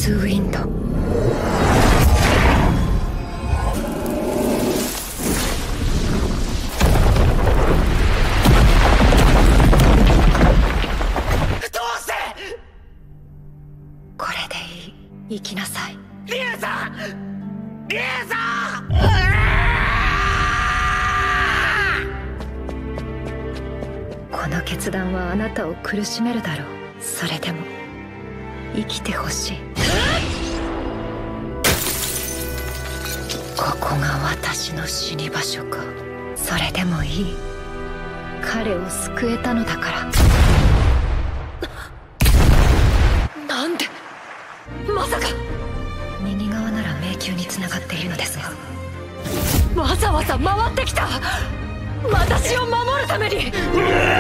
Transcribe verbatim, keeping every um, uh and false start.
スウィンド。これでいい。行きなさい。 リエさん、リエさん。 この決断はあなたを苦しめるだろう。それでも生きてほしい。ここが私の死に場所か。それでもいい。彼を救えたのだから。なんで。まさか。右側なら迷宮につながっているのですが、わざわざ回ってきた。私を守るために。